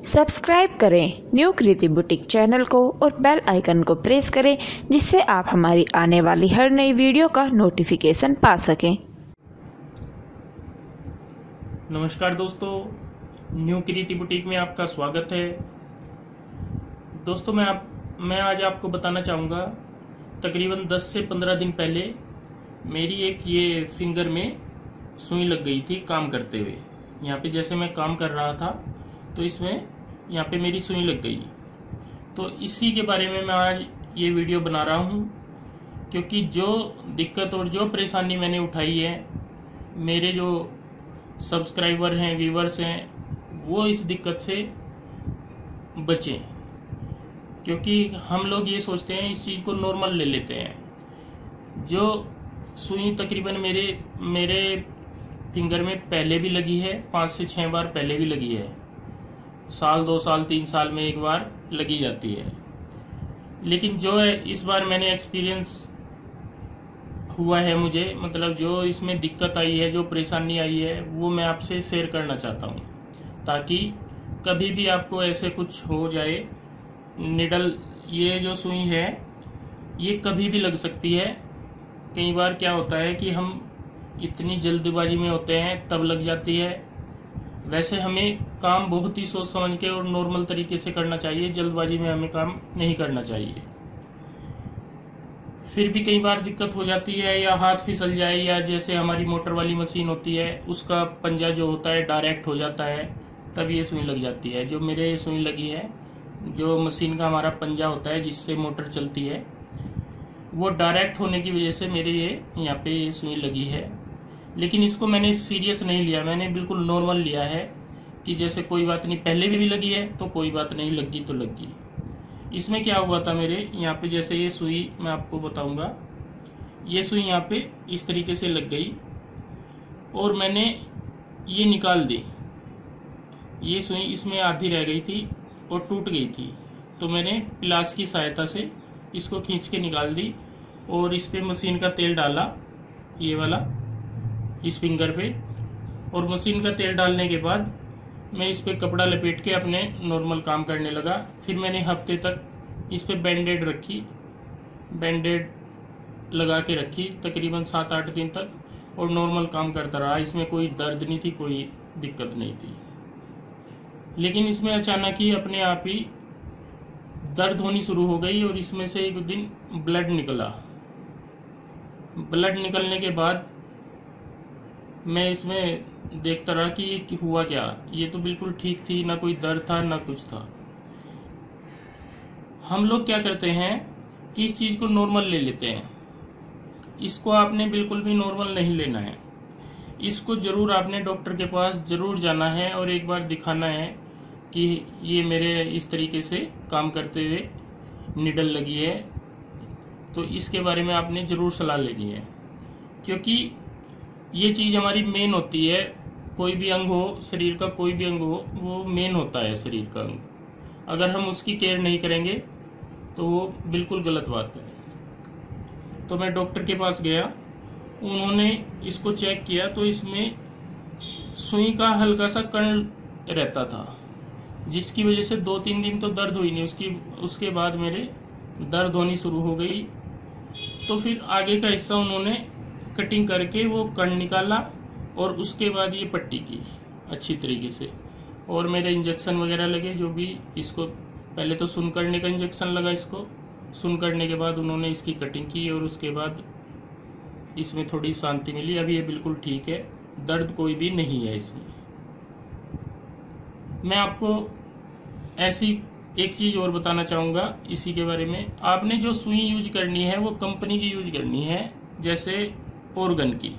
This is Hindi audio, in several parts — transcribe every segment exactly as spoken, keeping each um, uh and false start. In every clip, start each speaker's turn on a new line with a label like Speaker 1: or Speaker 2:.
Speaker 1: सब्सक्राइब करें न्यू कृति बुटीक चैनल को और बेल आइकन को प्रेस करें, जिससे आप हमारी आने वाली हर नई वीडियो का नोटिफिकेशन पा सकें।
Speaker 2: नमस्कार दोस्तों, न्यू कृति बुटीक में आपका स्वागत है। दोस्तों मैं आप मैं आज आपको बताना चाहूँगा, तकरीबन दस से पंद्रह दिन पहले मेरी एक ये फिंगर में सुई लग गई थी काम करते हुए। यहाँ पे जैसे मैं काम कर रहा था तो इसमें यहाँ पे मेरी सुई लग गई। तो इसी के बारे में मैं आज ये वीडियो बना रहा हूँ, क्योंकि जो दिक्कत और जो परेशानी मैंने उठाई है, मेरे जो सब्सक्राइबर हैं, व्यूवर्स हैं, वो इस दिक्कत से बचें। क्योंकि हम लोग ये सोचते हैं, इस चीज़ को नॉर्मल ले लेते हैं। जो सुई तकरीबन मेरे मेरे फिंगर में पहले भी लगी है, पाँच से छः बार पहले भी लगी है, साल दो साल तीन साल में एक बार लगी जाती है। लेकिन जो है इस बार मैंने एक्सपीरियंस हुआ है मुझे, मतलब जो इसमें दिक्कत आई है, जो परेशानी आई है, वो मैं आपसे शेयर करना चाहता हूँ, ताकि कभी भी आपको ऐसे कुछ हो जाए। निडल ये जो सुई है ये कभी भी लग सकती है। कई बार क्या होता है कि हम इतनी जल्दबाजी में होते हैं तब लग जाती है। वैसे हमें काम बहुत ही सोच समझ के और नॉर्मल तरीके से करना चाहिए, जल्दबाजी में हमें काम नहीं करना चाहिए। फिर भी कई बार दिक्कत हो जाती है, या हाथ फिसल जाए, या जैसे हमारी मोटर वाली मशीन होती है उसका पंजा जो होता है डायरेक्ट हो जाता है, तब ये सुई लग जाती है। जो मेरे ये सुई लगी है, जो मशीन का हमारा पंजा होता है जिससे मोटर चलती है, वो डायरेक्ट होने की वजह से मेरे ये यहाँ पे ये सुई लगी है। लेकिन इसको मैंने सीरियस नहीं लिया, मैंने बिल्कुल नॉर्मल लिया है कि जैसे कोई बात नहीं, पहले भी लगी है तो कोई बात नहीं, लगी तो लगी। इसमें क्या हुआ था मेरे यहाँ पे, जैसे ये सुई मैं आपको बताऊंगा, ये सुई यहाँ पे इस तरीके से लग गई और मैंने ये निकाल दी। ये सुई इसमें आधी रह गई थी और टूट गई थी, तो मैंने प्लास की सहायता से इसको खींच के निकाल दी और इस पे मशीन का तेल डाला, ये वाला, इस फिंगर पे। और मशीन का तेल डालने के बाद मैं इस पे कपड़ा लपेट के अपने नॉर्मल काम करने लगा। फिर मैंने हफ्ते तक इस पे बैंडेड रखी, बैंडेड लगा के रखी तकरीबन सात आठ दिन तक, और नॉर्मल काम करता रहा। इसमें कोई दर्द नहीं थी, कोई दिक्कत नहीं थी। लेकिन इसमें अचानक ही अपने आप ही दर्द होनी शुरू हो गई और इसमें से एक दिन ब्लड निकला। ब्लड निकलने के बाद मैं इसमें देखता रहा कि ये हुआ क्या। ये तो बिल्कुल ठीक थी, ना कोई दर्द था ना कुछ था। हम लोग क्या करते हैं कि इस चीज़ को नॉर्मल ले लेते हैं। इसको आपने बिल्कुल भी नॉर्मल नहीं लेना है। इसको ज़रूर आपने डॉक्टर के पास ज़रूर जाना है और एक बार दिखाना है कि ये मेरे इस तरीके से काम करते हुए निडल लगी है। तो इसके बारे में आपने ज़रूर सलाह लेनी है, क्योंकि ये चीज़ हमारी मेन होती है। कोई भी अंग हो, शरीर का कोई भी अंग हो, वो मेन होता है शरीर का अंग। अगर हम उसकी केयर नहीं करेंगे तो वो बिल्कुल गलत बात है। तो मैं डॉक्टर के पास गया, उन्होंने इसको चेक किया तो इसमें सुई का हल्का सा कण रहता था, जिसकी वजह से दो तीन दिन तो दर्द हुई नहीं। उसकी उसके बाद मेरे दर्द होनी शुरू हो गई। तो फिर आगे का हिस्सा उन्होंने कटिंग करके वो कण निकाला और उसके बाद ये पट्टी की अच्छी तरीके से, और मेरे इंजेक्शन वगैरह लगे। जो भी इसको पहले तो सुन करने का इंजेक्शन लगा, इसको सुन करने के बाद उन्होंने इसकी कटिंग की और उसके बाद इसमें थोड़ी शांति मिली। अभी ये बिल्कुल ठीक है, दर्द कोई भी नहीं है इसमें। मैं आपको ऐसी एक चीज़ और बताना चाहूँगा इसी के बारे में। आपने जो सुई यूज करनी है वो कंपनी की यूज करनी है, जैसे ऑर्गन की।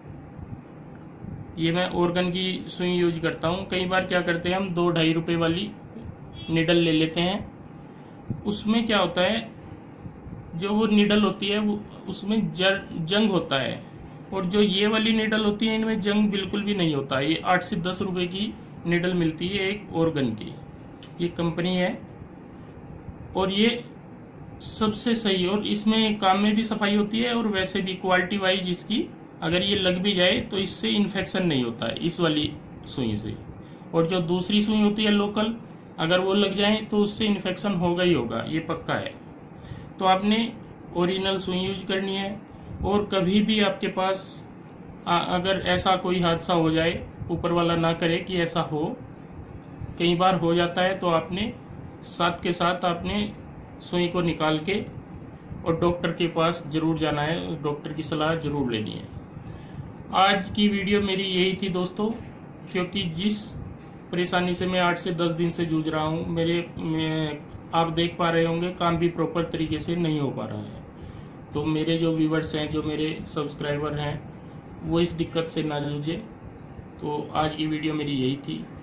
Speaker 2: ये मैं ऑर्गन की सुई यूज करता हूँ। कई बार क्या करते हैं हम, दो ढाई रुपए वाली निडल ले लेते हैं। उसमें क्या होता है, जो वो निडल होती है वो उसमें जर जंग होता है, और जो ये वाली निडल होती है इनमें जंग बिल्कुल भी नहीं होता। ये आठ से दस रुपए की निडल मिलती है एक ऑर्गन की, ये कंपनी है, और ये सबसे सही, और इसमें काम में भी सफाई होती है और वैसे भी क्वालिटी वाइज इसकी अगर ये लग भी जाए तो इससे इन्फेक्शन नहीं होता है इस वाली सुई से। और जो दूसरी सुई होती है लोकल, अगर वो लग जाए तो उससे इन्फेक्शन होगा ही होगा, ये पक्का है। तो आपने ओरिजिनल सुई यूज करनी है। और कभी भी आपके पास आ, अगर ऐसा कोई हादसा हो जाए, ऊपर वाला ना करे कि ऐसा हो, कई बार हो जाता है, तो आपने साथ के साथ आपने सुई को निकाल के और डॉक्टर के पास जरूर जाना है, डॉक्टर की सलाह जरूर लेनी है। आज की वीडियो मेरी यही थी दोस्तों, क्योंकि जिस परेशानी से मैं आठ से दस दिन से जूझ रहा हूँ, मेरे मैं, आप देख पा रहे होंगे काम भी प्रॉपर तरीके से नहीं हो पा रहा है। तो मेरे जो व्यूवर्स हैं, जो मेरे सब्सक्राइबर हैं, वो इस दिक्कत से ना जूझे। तो आज की वीडियो मेरी यही थी।